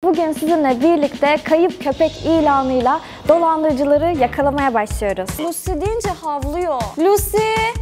Bugün sizinle birlikte kayıp köpek ilanıyla dolandırıcıları yakalamaya başlıyoruz. Lucy deyince havlıyor. Lucy!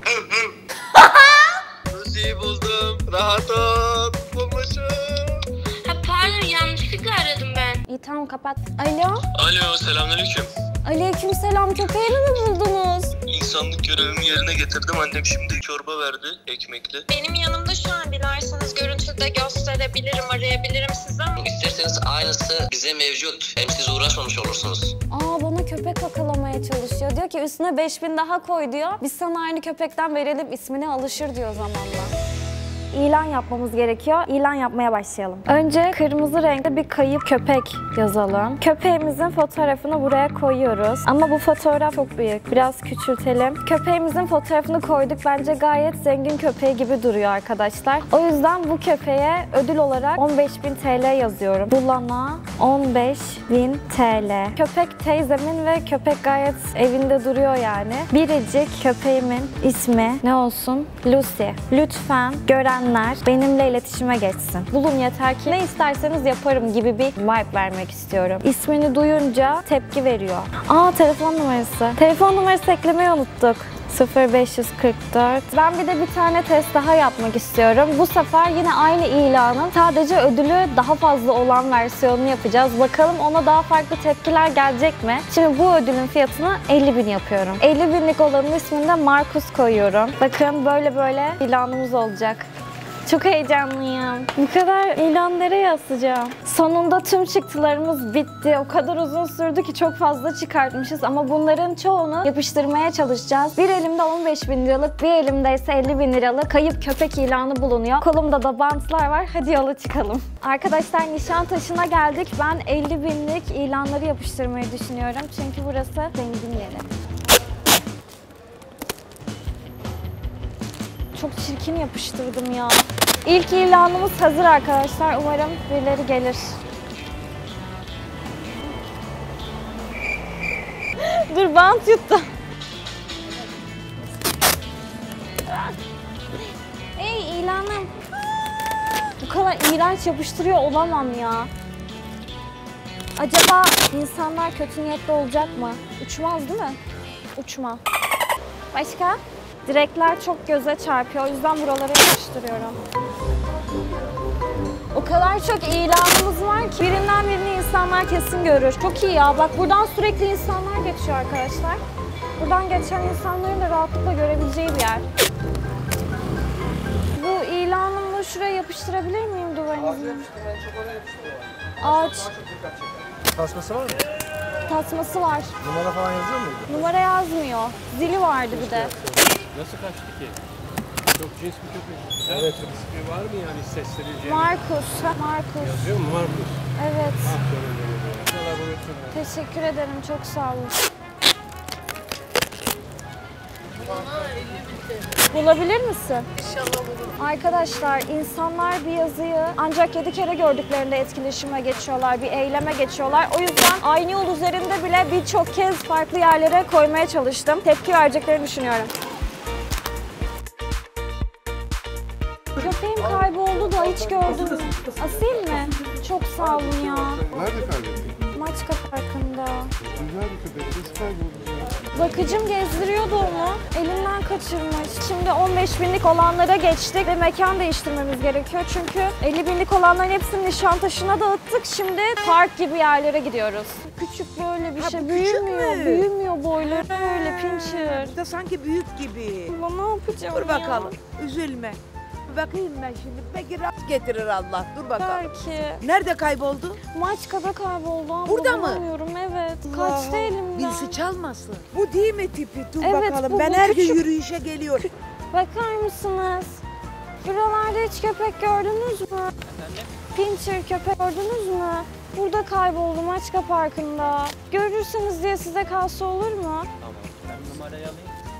Lucy'yi buldum. Rahat ol. Bulmuşum. Ha pardon, yanlışlıkla aradım ben. İyi tamam kapat. Alo? Alo, selamünaleyküm. Aleykümselam, köpeğini mi buldunuz? İnsanlık görevimi yerine getirdim. Annem şimdi çorba verdi, ekmekli. Benim yanımda şu an, dilerseniz görüntüde gösterebilirim, arayabilirim sizi ama. İsterseniz aynısı bize mevcut. Hem siz uğraşmamış olursunuz. Bana köpek yakalamaya çalışıyor. Diyor ki üstüne 5000 daha koy diyor. Biz sana aynı köpekten verelim, ismine alışır diyor zamanla. İlan yapmamız gerekiyor. İlan yapmaya başlayalım. Önce kırmızı renkte bir kayıp köpek yazalım. Köpeğimizin fotoğrafını buraya koyuyoruz. Ama bu fotoğraf çok büyük. Biraz küçültelim. Köpeğimizin fotoğrafını koyduk. Bence gayet zengin köpeği gibi duruyor arkadaşlar. O yüzden bu köpeğe ödül olarak 15.000 TL yazıyorum. Bulana 15.000 TL. Köpek teyzemin ve köpek gayet evinde duruyor yani. Biricik köpeğimin ismi ne olsun? Lucy. Lütfen görenler benimle iletişime geçsin. Bulun yeter ki ne isterseniz yaparım gibi bir vibe vermek istiyorum. İsmini duyunca tepki veriyor. Telefon numarası. Telefon numarası eklemeyi unuttuk. 0544. Ben bir de bir tane test daha yapmak istiyorum. Bu sefer yine aynı ilanın sadece ödülü daha fazla olan versiyonunu yapacağız. Bakalım ona daha farklı tepkiler gelecek mi? Şimdi bu ödülün fiyatını 50.000 yapıyorum. 50.000'lik olanın ismini de Markus koyuyorum. Bakın böyle ilanımız olacak. Çok heyecanlıyım. Bu kadar ilan nereye asacağım? Sonunda tüm çıktılarımız bitti. O kadar uzun sürdü ki çok fazla çıkartmışız ama bunların çoğunu yapıştırmaya çalışacağız. Bir elimde 15.000 liralık, bir elimde ise 50.000 liralık kayıp köpek ilanı bulunuyor. Kolumda da bantlar var. Hadi yola çıkalım. Arkadaşlar Nişantaşı'na geldik. Ben 50.000'lik ilanları yapıştırmayı düşünüyorum. Çünkü burası zengin yeri. Çok çirkin yapıştırdım ya. İlk ilanımız hazır arkadaşlar. Umarım birileri gelir. Dur bant yuttum. Ey ilanım. Bu kadar iğrenç yapıştırıyor olamam ya. Acaba insanlar kötü niyetli olacak mı? Uçmaz değil mi? Uçma. Başka? Direkler çok göze çarpıyor. O yüzden buralara yapıştırıyorum. O kadar çok ilanımız var ki birinden birini insanlar kesin görür. Çok iyi ya. Bak buradan sürekli insanlar geçiyor arkadaşlar. Buradan geçen insanların da rahatlıkla görebileceği bir yer. Bu ilanımı şuraya yapıştırabilir miyim duvarınızı? Ağaç. Tasması var mı? Tasması var. Numara falan yazıyor muydu? Numara yazmıyor. Zili vardı bir de. Nasıl kaçtı ki? Çok cins bir köpek. Güzel. Evet. İsmi var mı yani sesleneceği? Markus. Markus. Yazıyor mu Markus? Evet. Laboratuvar. Teşekkür ederim. Çok sağ olun. Bulabilir misin? İnşallah bulurum. Arkadaşlar insanlar bir yazıyı ancak 7 kere gördüklerinde etkileşime geçiyorlar, bir eyleme geçiyorlar. O yüzden aynı yol üzerinde bile birçok kez farklı yerlere koymaya çalıştım. Tepki vereceklerini düşünüyorum. Köpeğim kayboldu da hiç gördün mü? Asayım mı? Çok sağ olun ya. Nerede kaybettin? Maçka Parkı'nda. Güzel bir köpek. Nasıl kayboldu ya? Bakıcım gezdiriyordu onu. Elinden kaçırmış. Şimdi 15.000'lik olanlara geçtik ve mekan değiştirmemiz gerekiyor. Çünkü 50.000'lik olanların hepsini Nişantaşı'na dağıttık. Şimdi park gibi yerlere gidiyoruz. Küçük böyle bir şey. Büyümüyor. Büyümüyor boyları. Böyle pincher. Bu da sanki büyük gibi. Ulan ne yapacağım Dur ya? bakalım. Üzülme. Bakayım ben şimdi. Belki rast getirir Allah. Dur bakalım. Belki. Nerede kayboldu? Maçka'da kayboldu ama Burada mı? bulamıyorum. Evet. Kaçtı elimden. Birisi çalmasın. Bu değil mi tipi? Dur Evet, bakalım. bu Ben her gün küçük. yürüyüşe geliyorum. Bakar mısınız? Buralarda hiç köpek gördünüz mü? Pincher köpek gördünüz mü? Burada kayboldu Maçka Parkı'nda. Görürsünüz diye size kalsa olur mu? Tamam. Ben numarayı alayım.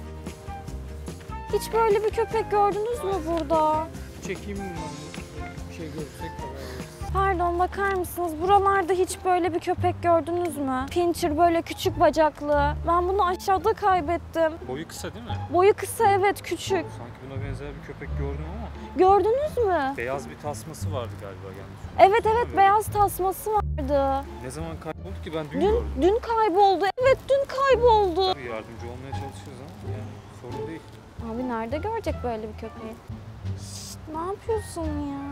Hiç böyle bir köpek gördünüz mü burada? Çekeyim mi numarayı? Bir şey görürsek haber veririz. Pardon, bakar mısınız? Buralarda hiç böyle bir köpek gördünüz mü? Pinscher, böyle küçük bacaklı. Ben bunu aşağıda kaybettim. Boyu kısa değil mi? Boyu kısa, evet, küçük. Sanki buna benzer bir köpek gördüm ama Gördünüz mü? beyaz bir tasması vardı galiba yanlış. Evet evet, beyaz tasması vardı. Ne zaman kayboldu ki, ben dün Dün, gördüm. dün kayboldu. Evet, dün kayboldu. Tabii yardımcı olmaya çalışıyoruz ama yani sorun değil. Abi nerede görecek böyle bir köpeği? Şşt, ne yapıyorsun ya?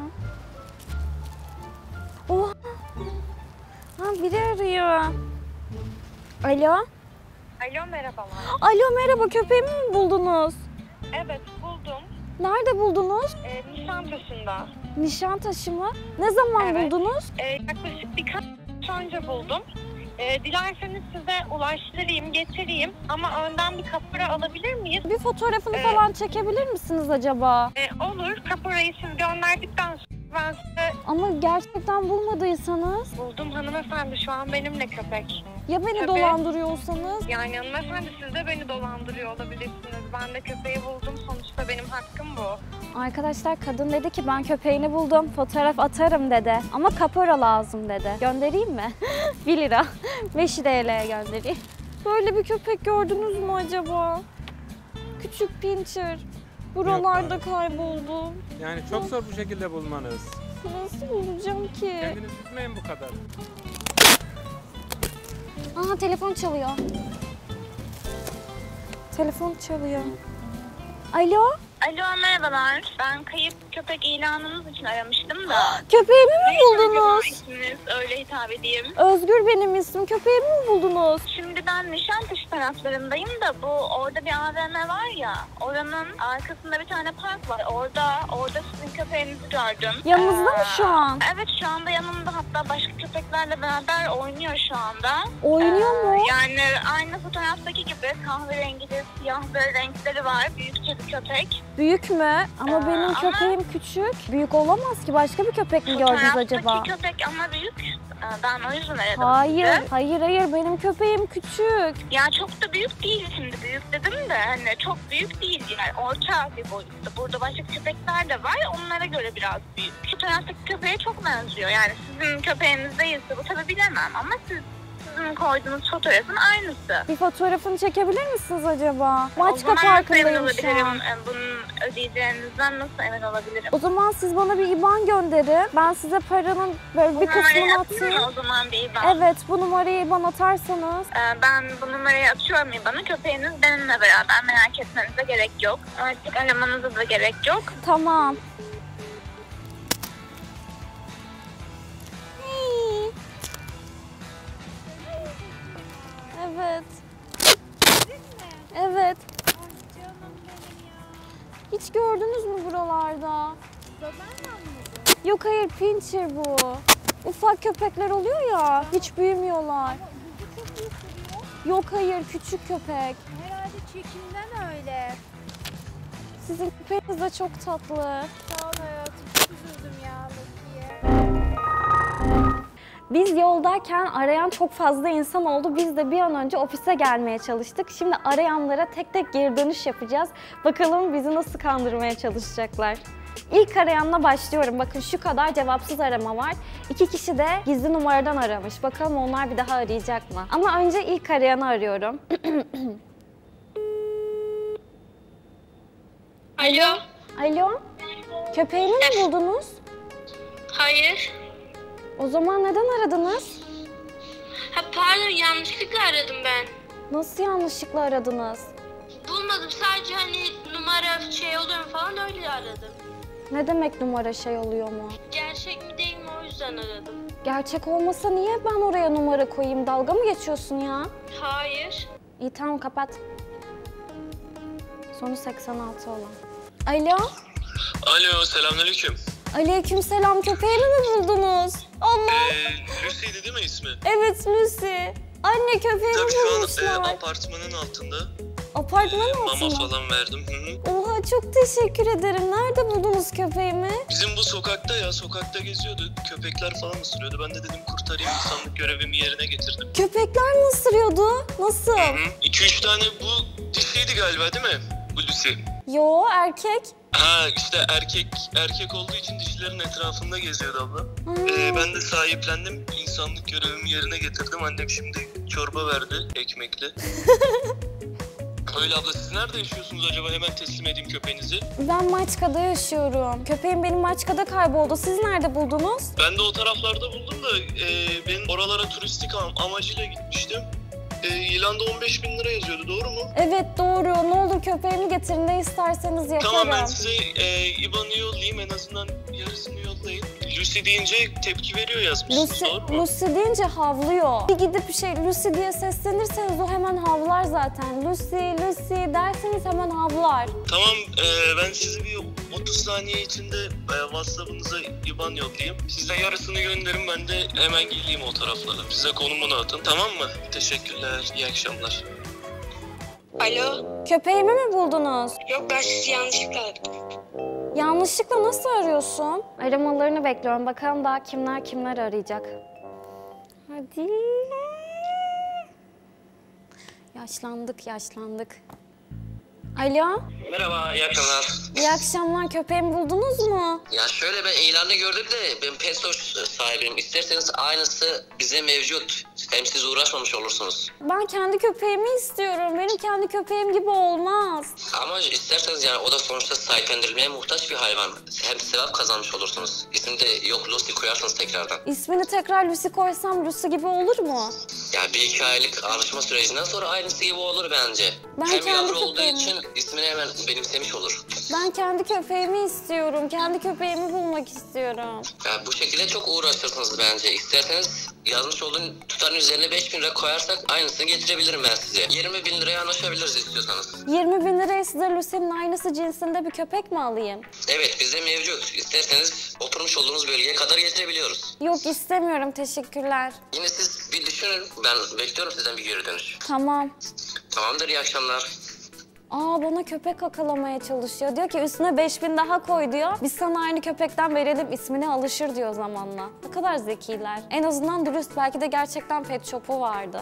Oha! Ha, biri arıyor. Alo? Alo merhabalar. Alo, merhaba, köpeğimi mi buldunuz? Evet buldum. Nerede buldunuz? Nişantaşı'nda. Nişantaşı mı? Ne zaman Evet. buldunuz? Yaklaşık birkaç gün önce buldum. Dilerseniz size ulaştırayım, getireyim. Ama önden bir kapora alabilir miyiz? Bir fotoğrafını falan çekebilir misiniz acaba? Olur. Kaporayı siz gönderdikten sonra ben size Ama gerçekten bulmadıysanız, buldum hanımefendi. Şu an benimle köpek. ya beni Tabii. dolandırıyorsanız? Yani hanımefendi siz de beni dolandırıyor olabilirsiniz. Ben de köpeği buldum. Sonuçta benim hakkım bu. Arkadaşlar, kadın dedi ki ben köpeğini buldum, fotoğraf atarım dedi. Ama kapora lazım dedi. Göndereyim mi? 1 lira. 5 TL'ye göndereyim. Böyle bir köpek gördünüz mü acaba? Küçük Pinscher. Buralarda kayboldu. Yani çok zor bu şekilde bulmanız. Nasıl bulacağım ki? Kendiniz üzmeyin bu kadar. Aa, telefon çalıyor. Telefon çalıyor. Alo? Alo merhabalar. Ben kayıp köpek ilanınız için aramıştım da. Köpeğimi mi Neyse, acaba buldunuz? isminiz öyle hitap edeyim. Özgür benim ismim. Köpeğimi mi buldunuz? Şimdi ben Nişantaşı taraflarındayım da bu orada bir AVM var ya. Oranın arkasında bir tane park var. Orada sizin köpeğinizi gördüm. Yanınızda mı şu an? Evet şu anda yanımda, hatta başka köpeklerle beraber oynuyor şu anda. Oynuyor mu? Yani aynı fotoğraftaki gibi kahverengili, siyah böyle renkleri var. Büyükçe bir köpek. Büyük mü? Ama benim ama- köpeğim küçük. Büyük olamaz ki. Başka bir köpek mi gördünüz Fotoğraftaki acaba? köpek ama büyük. Ben o yüzden aradım Hayır, sizi. hayır. Benim köpeğim küçük. Ya çok da büyük değil, şimdi büyük dedim de hani çok büyük değil, yani orta bir boyutta. Burada başka köpekler de var, onlara göre biraz büyük. Şu taraftaki köpeğe çok benziyor, yani sizin köpeğiniz değilse bu tabii bilemem ama sizin koyduğunuz fotoğrafın aynısı. Bir fotoğrafını çekebilir misiniz acaba? O Maçka zaman nasıl Parkı'ndayım emin şu olabilirim? an. Bunun ödeyeceğinizden nasıl emin olabilirim? O zaman siz bana bir IBAN gönderin. Ben size paranın böyle bir Bu numarayı kısmını atayım mı atayım. o zaman bir IBAN? Evet, bu numarayı IBAN atarsanız. Ben bu numarayı atıyorum IBAN'a. Köpeğiniz benimle beraber, merak etmenize gerek yok. Artık aramanıza da gerek yok. Tamam. Hii. Evet. Evet. Hiç gördünüz mü buralarda? Yok hayır, Pinscher bu. Ufak köpekler oluyor ya, hiç büyümüyorlar. Yok hayır, küçük köpek. Herhalde çekimden öyle. Sizin köpeğiniz de çok tatlı. Sağ ol hayatım. Çok üzüldüm ya Lucky'ye. Biz yoldayken arayan çok fazla insan oldu. Biz de bir an önce ofise gelmeye çalıştık. Şimdi arayanlara tek tek geri dönüş yapacağız. Bakalım bizi nasıl kandırmaya çalışacaklar. İlk arayanla başlıyorum. Bakın şu kadar cevapsız arama var. 2 kişi de gizli numaradan aramış. Bakalım onlar bir daha arayacak mı? Ama önce ilk arayanı arıyorum. Alo? Alo? Köpeğimi mi buldunuz? Hayır. O zaman neden aradınız? Ha pardon, yanlışlıkla aradım ben. Nasıl yanlışlıkla aradınız? Bulmadım, sadece hani numara şey oluyor mu falan, öyle aradım. Ne demek numara şey oluyor mu? Gerçek mi değil mi, o yüzden aradım. Gerçek olmasa niye ben oraya numara koyayım? Dalga mı geçiyorsun ya? Hayır. İyi tamam, kapat. Sonu 86 olan. Alo? Alo, selamünaleyküm. Aleykümselam, köpeğimi mi buldunuz? Allah! Lucy'ydi değil mi ismi? Evet, Lucy. Anne, köpeğimi Tabii şu an bulmuşlar. apartmanın altında. Apartman Mama altında. falan verdim. Hı hı. Oha, çok teşekkür ederim. Nerede buldunuz köpeğimi? Bizim bu sokakta ya, sokakta geziyordu. Köpekler falan ısırıyordu. Ben de dedim kurtarayım, insanlık görevimi yerine getirdim. Köpekler mi ısırıyordu? Nasıl? Hı hı. 2-3 tane bu dişiydi galiba değil mi? Bu Lucy. Yo, erkek. Ha işte erkek olduğu için dişilerin etrafında geziyordu abla. Ben de sahiplendim. İnsanlık görevimi yerine getirdim. Annem şimdi çorba verdi ekmekli. Öyle abla, siz nerede yaşıyorsunuz acaba? Hemen teslim edeyim köpeğinizi. Ben Maçka'da yaşıyorum. Köpeğim benim Maçka'da kayboldu. Siz nerede buldunuz? Ben de o taraflarda buldum da ben oralara turistik amacıyla gitmiştim. İlanda 15.000 lira yazıyordu, doğru mu? Evet doğru. Ne olur köpeğimi getirin, ne isterseniz yaparım. Tamam, ben size IBAN'ı yollayayım, en azından yarısını yollayın. Lucy deyince tepki veriyor yazmışsınız, doğru mu? Lucy deyince havlıyor. Bir gidip Lucy diye seslenirseniz o hemen havlar zaten. Lucy derseniz hemen havlar. Tamam, ben size bir 30 saniye içinde WhatsApp'ınıza IBAN yollayayım. Siz de yarısını gönderin, ben de hemen geleyim o taraflara. Size konumunu atın, tamam mı? Teşekkürler, iyi akşamlar. Alo. Köpeğimi mi buldunuz? Yok, ben sizi yanlışlıkla aradım. Yanlışlıkla nasıl arıyorsun? Aramalarını bekliyorum. Bakalım daha kimler arayacak. Hadi. Yaşlandık. Alo. Merhaba, iyi akşamlar. İyi akşamlar. Köpeğimi buldunuz mu? Ya şöyle, ben ilanı gördüm de ben Petsoş sahibiyim. İsterseniz aynısı bize mevcut. Hem siz uğraşmamış olursunuz. Ben kendi köpeğimi istiyorum. Benim kendi köpeğim gibi olmaz. Ama isterseniz yani o da sonuçta sahiplendirilmeye muhtaç bir hayvan. Hem sevap kazanmış olursunuz. İsmini de yok Lucy koyarsınız tekrardan. İsmini tekrar Lucy koysam Lucy gibi olur mu? Ya 1-2 aylık alışma sürecinden sonra aynısı gibi olur bence. Ben hem kendi yavru olduğu köpeğimi- için ismini hemen benimsemiş olur. Ben kendi köpeğimi istiyorum. Kendi köpeğimi bulmak istiyorum. Ya bu şekilde çok uğraşırsınız bence. İsterseniz yazmış olduğum tutarın üzerine 5.000 lira koyarsak aynısını getirebilirim ben size. 20.000 liraya anlaşabiliriz istiyorsanız. 20.000 liraya size Lucy'nin aynısı cinsinde bir köpek mi alayım? Evet, bizde mevcut. İsterseniz oturmuş olduğunuz bölgeye kadar getirebiliyoruz. Yok istemiyorum, teşekkürler. Yine siz bir düşünün. Ben bekliyorum sizden bir geri dönüş. Tamam. Tamamdır, iyi akşamlar. Bana köpek akalamaya çalışıyor. Diyor ki üstüne 5.000 daha koy diyor. Biz sana aynı köpekten verelim, ismine alışır diyor zamanla. Ne kadar zekiler. En azından dürüst, belki de gerçekten pet shop'u vardı.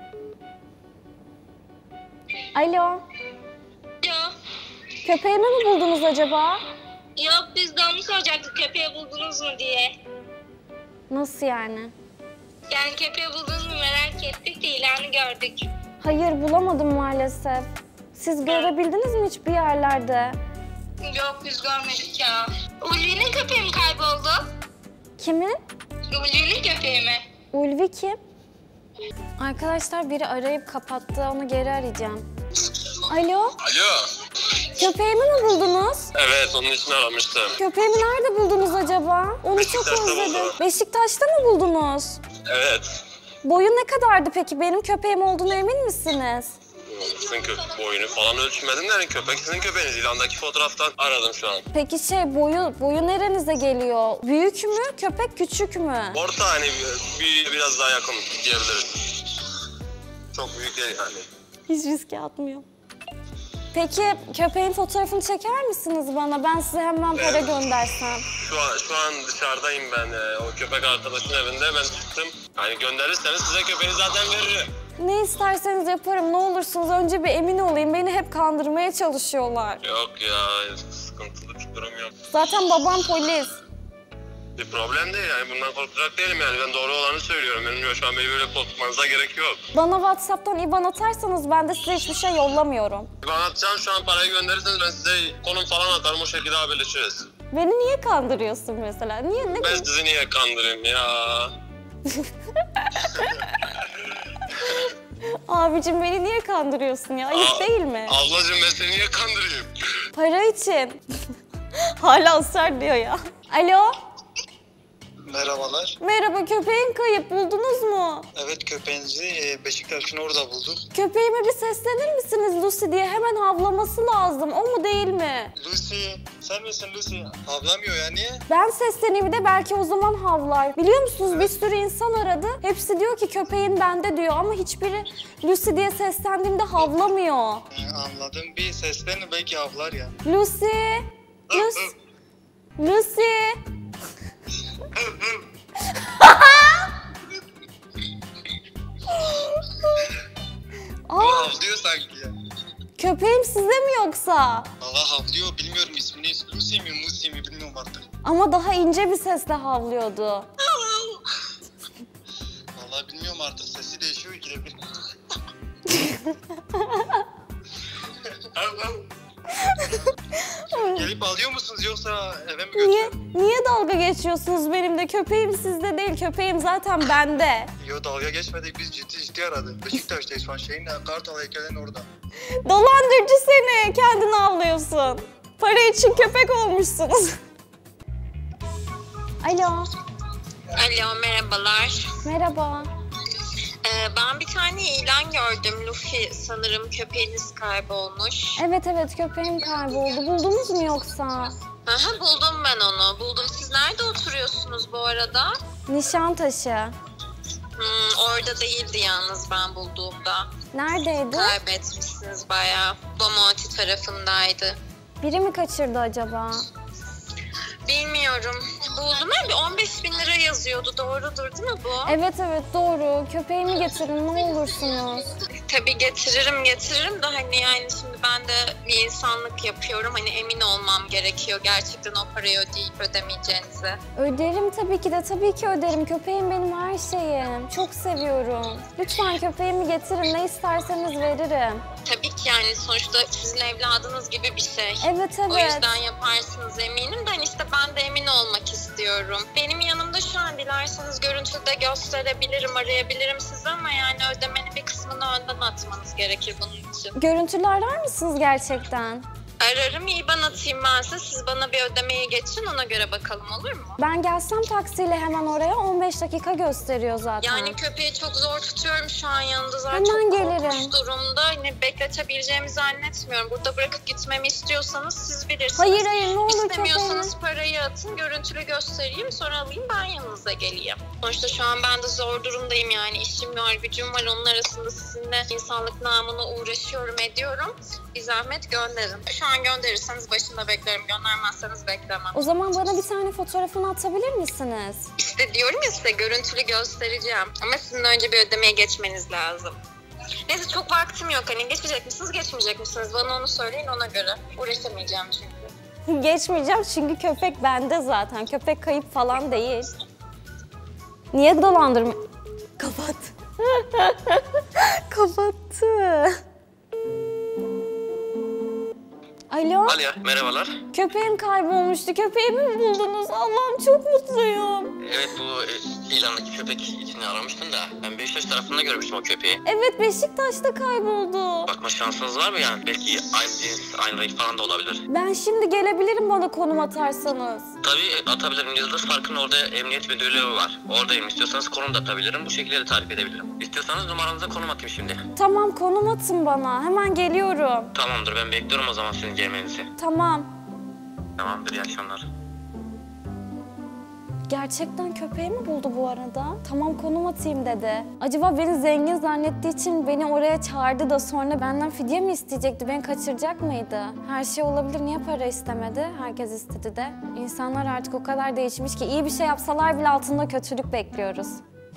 Alo. Yok. Köpeğimi mi buldunuz acaba? Yok, biz de onu soracaktık, köpeği buldunuz mu diye. Nasıl yani? Yani köpeği buldunuz mu merak ettik de ilanı gördük. Hayır bulamadım maalesef. Siz görebildiniz mi hiç bir yerlerde? Yok, biz görmedik ya. Ulvi'nin köpeği mi kayboldu? Kimin? Ulvi'nin köpeği mi? Ulvi kim? Arkadaşlar biri arayıp kapattı. Onu geri arayacağım. Alo? Alo. Köpeğimi mi buldunuz? Evet, onun için aramıştım. Köpeğimi nerede buldunuz acaba? Onu çok Beşiktaş'ta özledim. buldum. Beşiktaş'ta mı buldunuz? Evet. Boyu ne kadardı peki? Benim köpeğim olduğunu emin misiniz? Sizin boyunu falan ölçmedim de yani köpek sizin köpeğiniz. İlandaki fotoğraftan aradım şu an. Peki boyu nerenize geliyor? Büyük mü? Köpek küçük mü? Orta, hani biraz daha yakın diyebiliriz. Çok büyük değil yani. Hiç riske atmıyor. Peki köpeğin fotoğrafını çeker misiniz bana? Ben size hemen para göndersem. Şu an dışarıdayım ben. O köpek arkadaşın evinde, ben çıktım. Hani gönderirseniz size köpeği zaten veririm. Ne isterseniz yaparım. Ne olursunuz önce bir emin olayım. Beni hep kandırmaya çalışıyorlar. Yok ya, sıkıntılı bir durum yok. Zaten babam polis. Bir problem değil yani, bundan korkacak değilim yani. Ben doğru olanı söylüyorum. Benim şu an beni böyle korkmanıza gerek yok. Bana WhatsApp'tan IBAN atarsanız ben de size hiçbir şey yollamıyorum. Ben atacağım, şu an parayı gönderirseniz ben size konum falan atarım, o şekilde haberleşiriz. Beni niye kandırıyorsun mesela? Ne? Ben sizi niye kandırayım ya? Abicim beni niye kandırıyorsun ya? Ayıp değil mi? Ablacığım, ben seni niye kandırayım? Para için. Hala ısrar diyor ya. Alo? Merhabalar. Merhaba, köpeğin kayıp. Buldunuz mu? Evet, köpeğinizi Beşiktaş'ın orada bulduk. Köpeğime bir seslenir misiniz Lucy diye? Hemen havlaması lazım. O mu değil mi? Lucy, sen misin Lucy? Havlamıyor ya, niye? Ben sesleneyim de belki o zaman havlar. Biliyor musunuz bir sürü insan aradı. Hepsi diyor ki köpeğin bende diyor ama hiçbiri Lucy diye seslendiğimde havlamıyor. Anladım, bir seslerini belki havlar ya. Lucy! Lucy! Havlıyor sanki ya. Köpeğim sizde mi yoksa? Allah havlıyor, bilmiyorum ismini. Musi mi bilmiyorum artık. Ama daha ince bir sesle havlıyordu. Vallahi bilmiyorum artık, sesi değişiyor ikide bir. Gelip alıyor musunuz yoksa eve mi götürüyorum? Niye dalga geçiyorsunuz benimle? Köpeğim sizde değil, köpeğim zaten bende. Yo, dalga geçmedik, biz ciddi aradık. Beşiktaş'tayız şu an, Kartal heykelinin orada. Dolandırıcı seni, kendini avlıyorsun. Para için köpek olmuşsunuz. Alo. Alo, merhabalar. Merhaba. Ben bir tane ilan gördüm. Luffy sanırım köpeğiniz kaybolmuş. Evet köpeğim kayboldu. Buldunuz mu yoksa? Aha, buldum ben onu. Buldum. Siz nerede oturuyorsunuz bu arada? Nişantaşı. Orada değildi yalnız ben bulduğumda. Neredeydi? Kaybetmişsiniz bayağı. Bomonti tarafındaydı. Biri mi kaçırdı acaba? Bilmiyorum. Buldum ben, bir 15.000 lira yazıyordu. Doğrudur değil mi bu? Evet doğru. Köpeğimi getirin ne olursunuz. Tabii getiririm de hani yani şimdi ben de bir insanlık yapıyorum. Hani emin olmam gerekiyor gerçekten o parayı ödeyip ödemeyeceğinize. Öderim tabii ki öderim. Köpeğim benim her şeyim. Çok seviyorum. Lütfen köpeğimi getirin. Ne isterseniz veririm. Tabii ki yani sonuçta sizin evladınız gibi bir şey. Evet. O yüzden yaparsınız eminim de hani işte ben de emin olmak istiyorum. Benim yanımda şu an dilerseniz görüntüde gösterebilirim, arayabilirim size ama yani ödemenin bir kısmını önden atmanız gerekir bunun için. Görüntülü arar mısınız gerçekten? Ararım, IBAN atayım ben size. Siz bana bir ödemeyi geçin, ona göre bakalım, olur mu? Ben gelsem taksiyle hemen oraya 15 dakika gösteriyor zaten. Yani köpeği çok zor tutuyorum şu an yanında zaten. Hemen çok gelirim. korkunç durumda. Hani bekletebileceğimizi zannetmiyorum. Burada bırakıp gitmemi istiyorsanız siz bilirsiniz. Hayır ne olur İstemiyorsanız parayı atın, görüntülü göstereyim, sonra alayım ben yanınıza geleyim. Sonuçta şu an ben de zor durumdayım yani. İşim var, gücüm var. Onun arasında sizinle insanlık namına uğraşıyorum, ediyorum. Bir zahmet gönderin. Şu an gönderirseniz başında beklerim, göndermezseniz beklemem. O zaman bana bir tane fotoğrafını atabilir misiniz? İşte diyorum ya size görüntülü göstereceğim. Ama sizin önce bir ödemeye geçmeniz lazım. Neyse çok vaktim yok. Hani geçecek misiniz, geçmeyecek misiniz? Bana onu söyleyin, ona göre. Uğraşamayacağım çünkü. Geçmeyeceğim çünkü köpek bende zaten. Köpek kayıp falan değil. Niye dolandırma... Kapat. Kapattı. Alo. Alo, merhabalar. Köpeğim kaybolmuştu. Köpeğimi mi buldunuz? Allah'ım çok mutluyum. Evet, bu ilandaki köpek için aramıştım da ben Beşiktaş tarafında görmüştüm o köpeği. Evet Beşiktaş'ta kayboldu. Bakma şansınız var mı yani? Belki aynı cins, aynı renk falan da olabilir. Ben şimdi gelebilirim bana konum atarsanız. Tabii atabilirim. Yıldız Park'ın orada emniyet müdürlüğü var. Oradayım. İstiyorsanız konum da atabilirim. Bu şekilde de tarif edebilirim. İstiyorsanız numaranıza konum atayım şimdi. Tamam konum atın bana. Hemen geliyorum. Tamamdır, ben bekliyorum o zaman sizin gelmenizi. Tamam. Tamamdır, iyi akşamlar. Gerçekten köpeği mi buldu bu arada? Tamam konum atayım dedi. Acaba beni zengin zannettiği için beni oraya çağırdı da sonra benden fidye mi isteyecekti? Beni kaçıracak mıydı? Her şey olabilir. Niye para istemedi? Herkes istedi de. İnsanlar artık o kadar değişmiş ki iyi bir şey yapsalar bile altında kötülük bekliyoruz.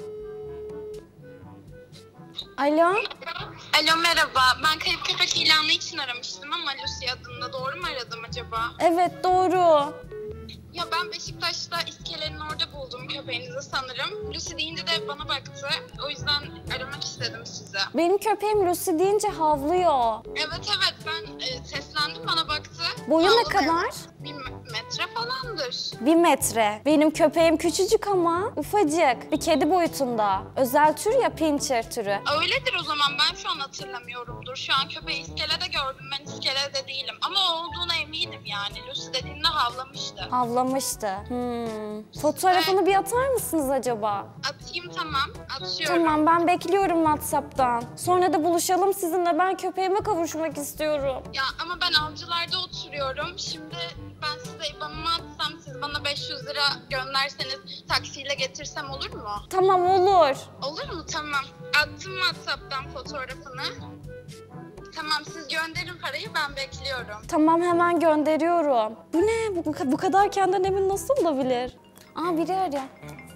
Alo? Alo merhaba. Ben kayıp köpek ilanı için aramıştım ama Lucy adında. Doğru mu aradım acaba? Evet doğru. Ya ben Beşiktaş'ta iskelenin orada buldum köpeğinizi sanırım. Lucy deyince de bana baktı. O yüzden aramak istedim size. Benim köpeğim Lucy deyince havlıyor. Evet ben seslendim, bana baktı. Boyu ne Havladı. kadar? 1 metre falandır. 1 metre. Benim köpeğim küçücük ama ufacık. Bir kedi boyutunda. Özel tür ya, pincher türü. Öyledir o zaman, ben şu an hatırlamıyorumdur. Şu an köpeği iskelede gördüm, ben iskelede değilim. Ama o olduğuna eminim yani. Lucy dediğinde havlamıştı. Havlamıştı. Fotoğrafını bir atar mısınız acaba? Atayım, tamam. Atıyorum. Tamam ben bekliyorum WhatsApp'tan. Sonra da buluşalım sizinle. Ben köpeğime kavuşmak istiyorum. Ya ama ben Avcılar'da oturuyorum. Şimdi ben size IBAN'ımı atsam, siz bana 500 lira gönderseniz taksiyle getirsem olur mu? Tamam olur. Olur mu? Tamam. Attım WhatsApp'tan fotoğrafını. Tamam, siz gönderin parayı, ben bekliyorum. Tamam hemen gönderiyorum. Bu ne? Bu kadar kendinden emin nasıl olabilir? Aa biri arıyor.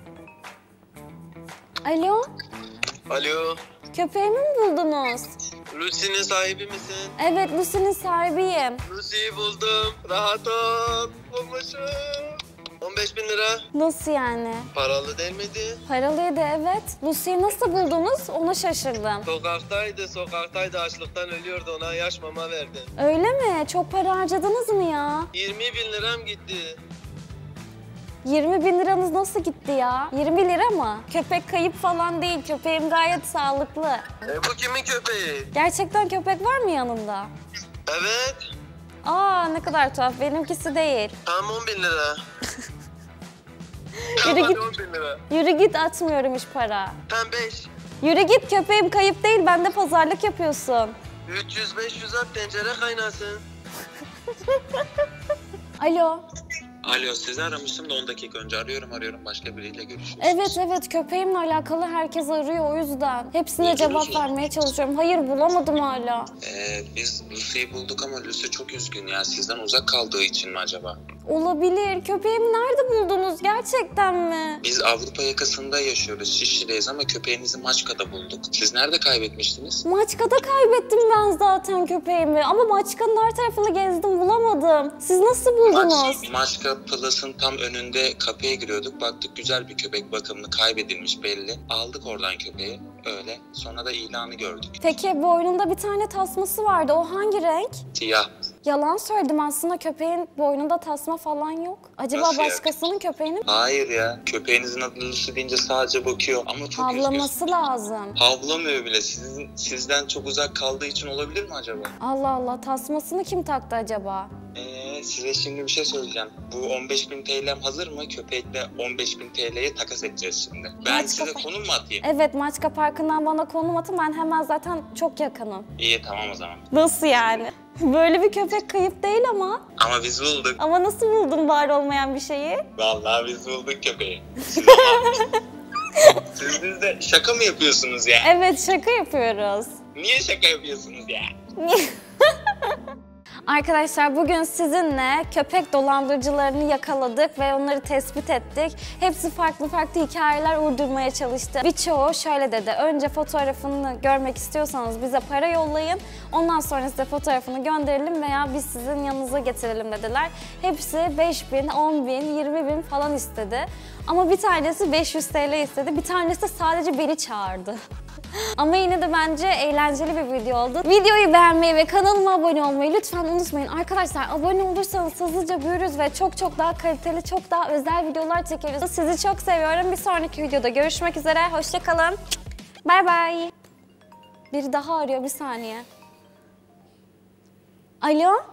Alo? Alo. Köpeğimi mi buldunuz? Lucy'nin sahibi misin? Evet, Lucy'nin sahibiyim. Lucy'yi buldum. Rahat ol. Bulmuşum. 15.000 lira. Nasıl yani? Paralı değil miydi? Paralıydı evet. Lucy'yi nasıl buldunuz? Ona şaşırdım. Sokaktaydı. Açlıktan ölüyordu. Ona yaş mama verdim. Öyle mi? Çok para harcadınız mı ya? 20.000 liram gitti. 20 bin liranız nasıl gitti ya? 20 lira mı? Köpek kayıp falan değil. Köpeğim gayet sağlıklı. Bu kimin köpeği? Gerçekten köpek var mı yanında? Evet. Aa ne kadar tuhaf. Benimkisi değil. Tamam 10.000 lira. Yürü Tamam git. 10.000 lira. Yürü git, atmıyorum hiç para. Tamam 5. Yürü git, köpeğim kayıp değil. Bende pazarlık yapıyorsun. 300-500 at tencere kaynasın. Alo. Alo, sizi aramıştım da 10 dakika önce arıyorum başka biriyle görüşüyorsunuz. Evet köpeğimle alakalı herkes arıyor o yüzden. Hepsine Buldunuz cevap mu? vermeye çalışıyorum. Hayır bulamadım hala. Biz Lucy'yi bulduk ama Lucy çok üzgün ya. Sizden uzak kaldığı için mi acaba? Olabilir. Köpeğimi nerede buldunuz? Gerçekten mi? Biz Avrupa yakasında yaşıyoruz. Şişli'deyiz ama köpeğinizi Maçka'da bulduk. Siz nerede kaybetmiştiniz? Maçka'da kaybettim ben zaten köpeğimi. Ama Maçka'nın her tarafını gezdim bulamadım. Siz nasıl buldunuz? Maçka Plus'ın tam önünde kapıya giriyorduk. Baktık güzel bir köpek, bakımlı, kaybedilmiş belli. Aldık oradan köpeği öyle. Sonra da ilanı gördük. Peki boynunda bir tane tasması vardı. O hangi renk? Siyah. Yalan söyledim, aslında köpeğin boynunda tasma falan yok. Acaba Nasıl ya? başkasının köpeğini mi? Hayır ya. Köpeğinizin adı Lucy deyince sadece bakıyor ama çok üzgün. Havlaması lazım. Havlamıyor bile. Sizden çok uzak kaldığı için olabilir mi acaba? Allah Allah, tasmasını kim taktı acaba? Size şimdi bir şey söyleyeceğim. Bu 15.000 TL'm hazır mı? Köpekle 15.000 TL'ye takas edeceğiz şimdi. Ben Maçka size konum mu atayım? Evet, Maçka Parkı'ndan bana konum atın, ben hemen zaten çok yakınım. İyi tamam o zaman. Nasıl yani? Böyle bir köpek kayıp değil ama. Ama biz bulduk. Ama nasıl buldun var olmayan bir şeyi? Vallahi biz bulduk köpeği. Siz de şaka mı yapıyorsunuz ya? Evet, şaka yapıyoruz. Niye şaka yapıyorsunuz ya? Arkadaşlar bugün sizinle köpek dolandırıcılarını yakaladık ve onları tespit ettik. Hepsi farklı hikayeler uydurmaya çalıştı. Birçoğu şöyle dedi: önce fotoğrafını görmek istiyorsanız bize para yollayın. Ondan sonra size fotoğrafını gönderelim veya biz sizin yanınıza getirelim dediler. Hepsi 5.000, 10.000, 20.000 falan istedi. Ama bir tanesi 500 TL istedi. Bir tanesi de sadece beni çağırdı. Ama yine de bence eğlenceli bir video oldu. Videoyu beğenmeyi ve kanalıma abone olmayı lütfen unutmayın. Arkadaşlar abone olursanız hızlıca büyürüz ve çok daha kaliteli, çok daha özel videolar çekeriz. Sizi çok seviyorum. Bir sonraki videoda görüşmek üzere. Hoşça kalın. Bay bay. Biri daha arıyor, bir saniye. Alo?